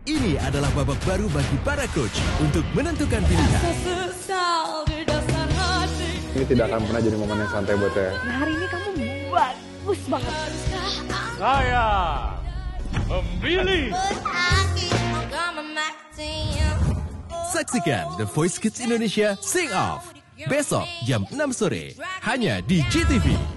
Ini adalah babak baru bagi para coach untuk menentukan pilihan. Ini tidak akan pernah jadi momen yang santai buat saya. Nah, hari ini kamu bagus banget. Saya memilih. Saksikan The Voice Kids Indonesia Sing Off besok jam 6 sore hanya di GTV.